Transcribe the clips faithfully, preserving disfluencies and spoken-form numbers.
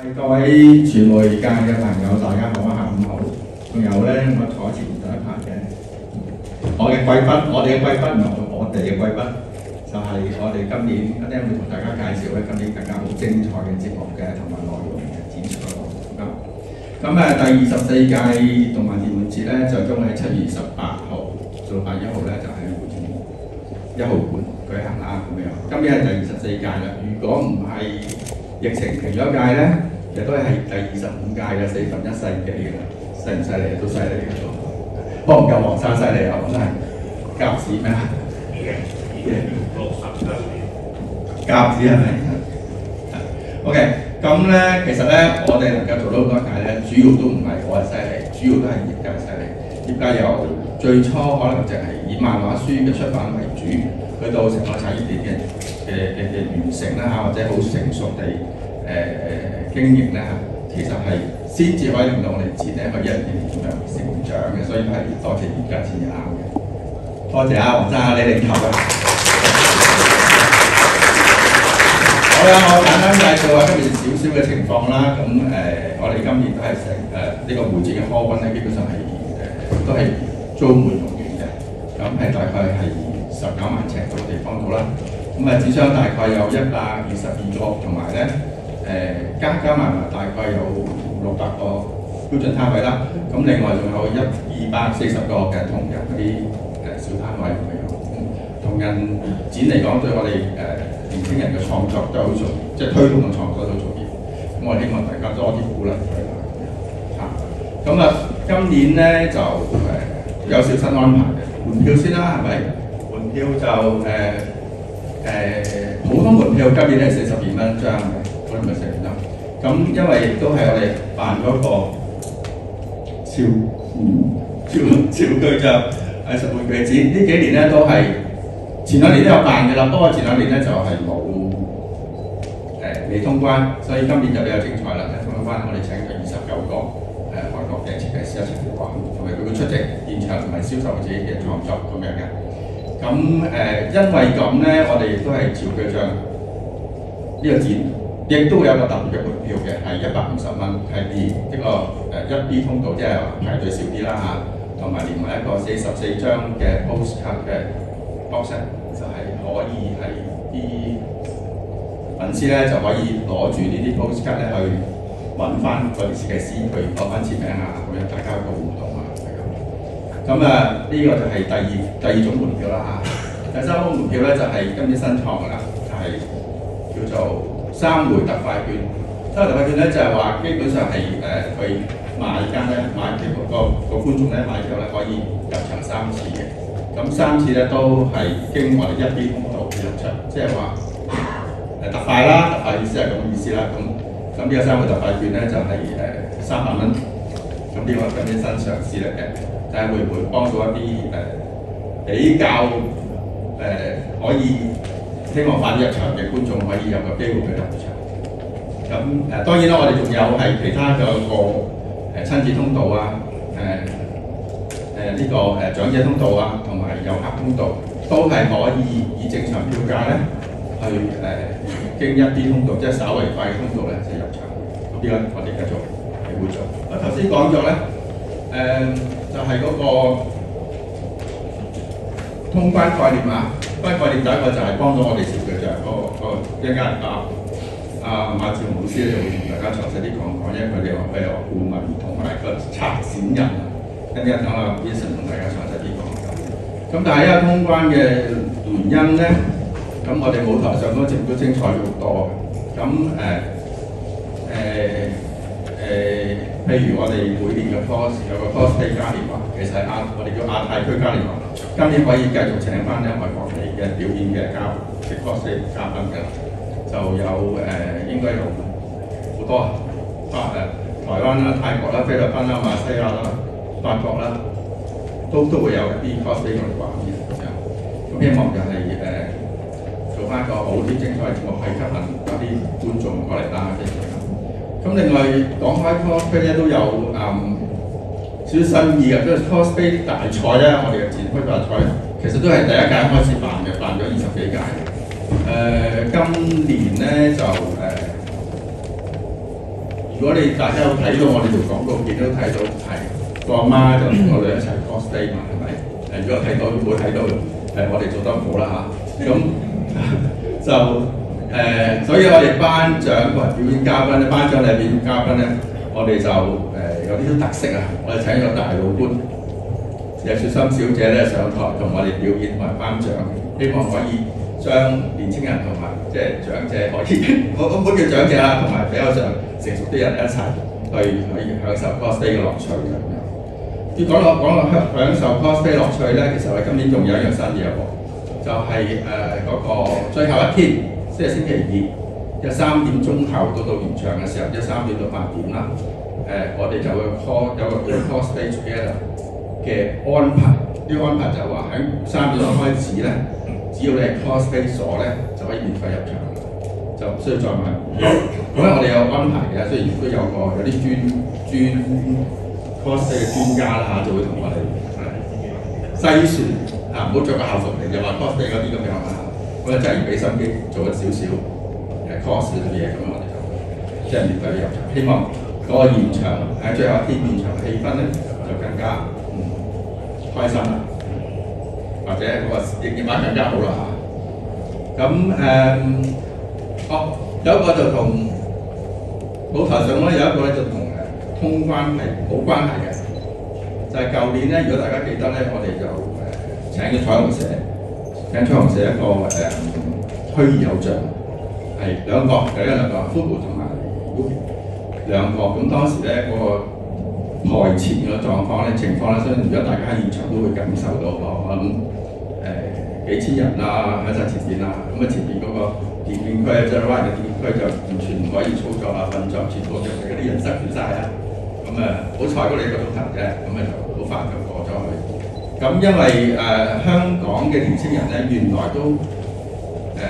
各位傳媒界嘅朋友，大家好，下午好。仲有咧，我坐前第一排嘅，我嘅貴賓，我哋嘅貴賓唔係我哋嘅貴賓，就係、是、我哋今年一陣會同大家介紹咧，今年更加好精彩嘅節目嘅同埋內容嘅展出咁。咁誒，第二十四屆動漫電玩節咧，就將會喺七月十八號到八月一號咧，就喺會展一號館舉行啦。咁樣，今年係第二十四屆啦。如果唔係疫情停咗一屆咧，其實都係第二十五屆嘅四分一世紀嘅啦，犀唔犀利？都犀利嘅都，不過唔夠黃生犀利啊！黃生甲子咩啊？六十周年甲子係咪 ？OK， 咁咧其實咧，我哋能夠做到咁多屆咧，主要都唔係我係犀利，主要都係業界犀利。業界由最初可能就係以漫畫書嘅出版為主，去到成個產業鏈嘅嘅嘅嘅完成啦嚇，或者好成熟地誒誒、呃、經營咧嚇，其實係先至可以令到我哋展咧可以一年年咁樣成長嘅，所以都係多謝業界先至啱嘅。多謝啊，黃生啊，你領頭啊！好啦，我簡單介紹下今年少少嘅情況啦。咁誒、呃，我哋今年都係成誒呢個會展嘅 hall 咧，基本上係誒、呃、都係租滿用完嘅。咁係大概係十九萬尺嘅地方度啦。咁啊，紙箱大概有一百二十二個，同埋咧誒加加埋埋大概有六百個標準攤位啦。咁另外仲有一二百四十個嘅同人嗰啲誒小攤位咁樣。同人展嚟講，對我哋誒、呃、年輕人嘅創作都好重要，即係推動嘅創作都好重要。咁我希望大家多啲鼓勵佢啦。嚇，咁啊，今年咧就誒、呃、有少新安排嘅，門票先啦，係咪？門票就誒。呃誒、呃、普通門票今年係四十二蚊一張嘅，我哋咪成啦。咁因為都係我哋辦嗰個超超超巨匠藝術玩具展，呢幾年咧都係前兩年都有辦嘅啦，不過前兩年咧就係冇誒未通關，所以今年就比較精彩啦。一通關，我哋請咗二十九個誒、呃、外國嘅設計師一齊嚟玩，同埋佢會出席現場同埋銷售自己嘅創作咁樣嘅。咁誒、呃，因為咁咧，我哋亦都係朝佢將呢個展，亦都會有個特別嘅門票嘅，係一百五十蚊，係連呢個誒一 B 通道，即係排隊少啲啦嚇，同埋連埋一個四十四張嘅 postcard 嘅 box， 就係可以係啲粉絲咧就可以攞住呢啲 postcard 咧去揾翻嗰啲設計師去攞翻簽名啊，咁樣大家有個互動啊。咁啊，呢、這個就係第二第二種門票啦嚇。第三種門票咧就係、是、今年新創㗎啦，就係、是、叫做三回特快券。三回特快券咧就係、是、話基本上係誒佢買家咧買票個個觀眾咧買票咧可以入場三次嘅。咁三次咧都係經我哋一 B 通道入場，即係話誒特快啦，特快意思係咁嘅意思啦。咁咁呢個三回特快券咧就係誒三百蚊。咁呢個係今年新嘗試嚟嘅。睇下會唔會幫到一啲誒、呃、比較誒、呃、可以希望快啲入場嘅觀眾可以有個機會去入場。咁誒、呃、當然啦，我哋仲有係其他嘅個誒親子通道啊，誒誒呢個誒、呃、長者通道啊，同埋遊客通道，都係可以以正常票價咧去誒、呃、經一啲通道，即係稍微快嘅通道咧就入場。咁呢個我哋繼續係會做。我頭先講咗咧。誒、呃、就係、是、嗰個通關概念啊！通關概念第一個就係幫到我哋小嘅就係嗰個嗰個一間啊啊馬志雄老師咧就會同大家詳細啲講講，因為佢哋話佢有顧問同埋個策展人啊，跟住等阿 Vincent 同大家詳細啲講咁。咁但係因為通關嘅原因咧，咁我哋舞台上嗰節目都精彩咗好多嘅。咁誒誒誒。譬如我哋每年嘅 cos 有個 cosplay 嘉年華，其實係亞我哋叫亞太區嘉年華，今年可以繼續請翻咧外國嚟嘅表演嘅嘉嘅 cosplay 嘉賓嘅，就有誒、呃、應該有好多啊，法誒台灣啦、泰國啦、菲律賓啦、馬來西亞啦、法國啦，都都會有一啲 cosplay 嚟玩嘅咁樣。咁希望就係、是、誒、呃、做翻一個好啲精彩嘅節目，係吸引多啲觀眾過嚟啦。咁另外講開 cosplay 咧都有誒、嗯、少少新意嘅，即係 cosplay 大賽咧，我哋嘅展區大賽其實都係第一屆開始辦嘅，辦咗二十幾屆。誒、呃、今年咧就誒、呃、 如果你大家有睇到我哋條廣告片都睇到係個阿媽就同我哋一齊 cosplay 嘛，係咪？誒，如果睇到冇睇到誒，我哋做得唔好啦嚇。咁就誒、呃，所以我哋頒獎同埋表演嘉賓咧，頒獎禮表演嘉賓咧，我哋就誒、呃、有啲特色啊！我哋請咗大老倌謝雪心小姐咧上台同我哋表演同埋頒獎，希望可以將年青人同埋即係長者可以，我我唔好叫長者啦，同埋比較上成熟啲人一齊去去享受 cosplay 嘅樂趣咁樣。要講落講落享享受 cosplay 樂趣咧，其實我哋今年仲有一樣新嘢喎，就係誒嗰個最後一天。即係星期二，一三點鐘後到到完場嘅時候，一三點到八點啦。誒、呃，我哋就會 call 有個叫 cosplay together 嘅安排。呢、這個安排就係話喺三點鐘開始咧，只要你係 cosplay 所咧，就可以免費入場，就唔需要再買。咁咧，我哋有安排嘅，雖然都有個有啲專專 cosplay 嘅專家啦嚇，就會同我哋篩選嚇，唔好着個校服嚟，又話 cosplay 嗰啲咁樣啊。我哋真係要俾心機做一少少誒 cos 嘅嘢，咁我哋就即係免費入場。希望嗰個現場喺最後一天現場嘅氣氛咧，就更加嗯開心啦，或者嗰個營業額更加好啦嚇。咁誒、嗯，哦有一個就同舞台上咧有一個咧就同誒通關係冇關係嘅，就係、是、舊年咧，如果大家記得咧，我哋就誒請咗彩虹社。請彩虹社一個誒虛擬偶像，係兩個，第一兩個 Fubu 同埋 Ruby 兩個。咁當時咧嗰、那個台前嘅狀況咧情況咧，相信如果大家喺現場都會感受到咯。我諗誒幾千人啦喺晒前邊啦，咁啊前邊嗰個電影區即係 ride 嘅電影區就完全唔可以操作啊，運作全部就俾嗰啲人塞住晒啦。咁啊好彩嗰你一個鐘頭啫，咁啊就好快就過咗去。咁因為誒、呃、香港嘅年青人咧，原來都誒、呃、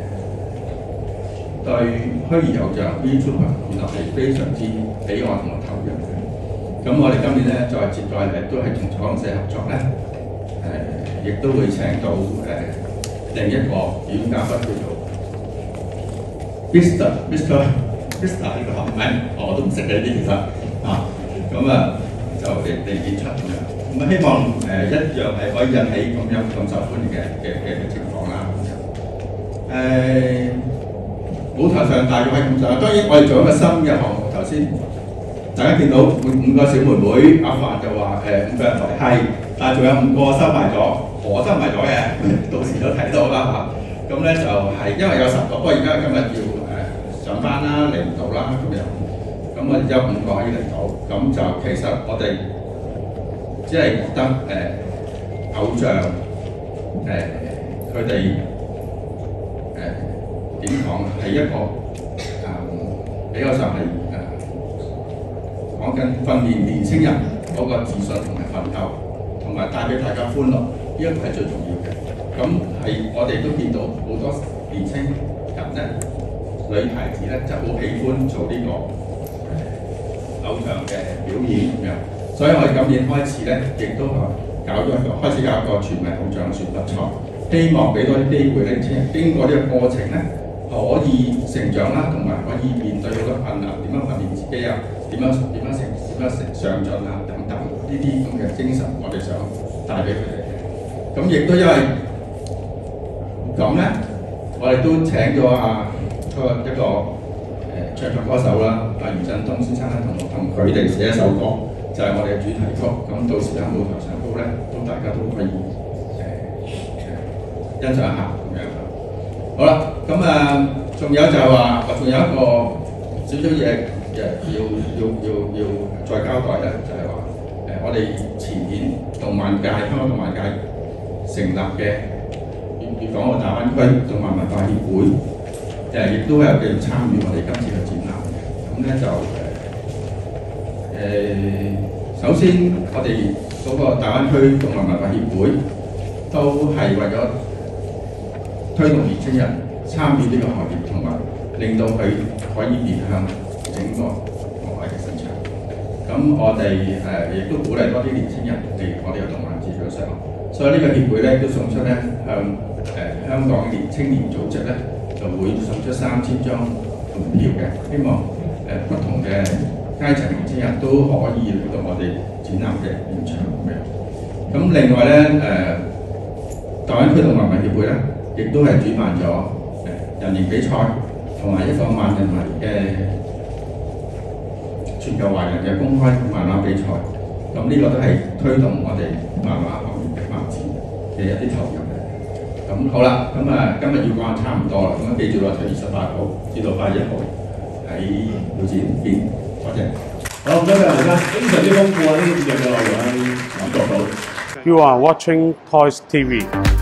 對虛擬偶像 VTuber 原來係非常之喜愛同埋投入嘅。咁我哋今年咧再接再厲，都係同彩虹社合作咧，誒、呃、亦都會請到誒、呃、另一個表演嘉賓叫做 Mister Mister Mister 呢個學名，我都唔識嘅呢啲其實啊，咁啊就嚟嚟演出咁樣。咁希望誒、呃、一樣係可以引起咁樣咁受歡迎嘅嘅嘅情況啦。誒、呃、舞台上大約係咁上下，當然我哋做一個新嘅項目。頭先大家見到五五個小妹妹，阿凡就話誒、呃、五個人嚟係，但係仲有五個收埋咗，我收埋咗嘅，到時都睇到啦嚇。咁咧就係、是、因為有十個，不過而家今日要誒、呃、上班啦，嚟唔到啦咁樣。咁我哋有五個可以嚟到，咁就其實我哋。只係覺得誒、呃、偶像誒佢哋誒點講係一個誒、呃、比較上係誒講緊訓練年青人嗰個自信同埋奮鬥，同埋帶俾大家歡樂，呢一個係最重要嘅。咁係我哋都見到好多年青人咧，女孩子咧就好喜歡做呢、這個誒、呃、偶像嘅表演咁樣。所以我哋今年開始咧，亦都搞咗一個開始搞一個全民偶像選拔賽，希望俾多啲機會年青人經過呢個過程咧，可以成長啦，同埋可以面對好多困難，點樣訓練自己啊，點樣點樣成點樣成上進啊等等呢啲咁嘅精神，我哋想帶俾佢哋嘅。咁亦都因為咁咧，我哋都請咗啊個一個誒唱唱歌手啦，阿余振東先生咧，同同佢哋寫一首歌。就係我哋嘅主題曲，咁到時喺舞台上高咧，都大家都可以誒誒欣賞一下咁樣。好啦，咁啊，仲有就係話，仲有一個少少嘢誒，要要要要再交代咧，就係話誒，我哋前年動漫界香港動漫界成立嘅粵粵港澳大灣區動漫文化協會，誒亦都有繼續參與我哋今次嘅展覽嘅，咁咧就。誒、呃，首先我哋嗰個大灣區動漫文化協會都係為咗推動年青人參與呢個行業，同埋令到佢可以面向整個國外嘅市場。咁我哋誒亦都鼓勵多啲年青人嚟我哋嘅動漫節上，所以呢個協會咧都送出咧向誒、呃、香港嘅年青年組織咧就會送出三千張門票嘅，希望誒不同嘅階層年青人都可以嚟到我哋展覽嘅現場咁樣。咁另外咧誒、呃，大灣區同華文協會咧，亦都係主辦咗誒人形比賽同埋一個萬人迷嘅全球華人嘅公開漫畫比賽。咁呢個都係推動我哋漫畫行業嘅發展嘅一啲投入嘅。咁好啦，咁啊今日要講差唔多啦，咁記住啦，七月十八號至到八月一號喺會展邊，多謝。 好，唔該晒大家，非常之豐富啊！呢啲節目嘅內容啊，感覺到。 You are watching Toys T V.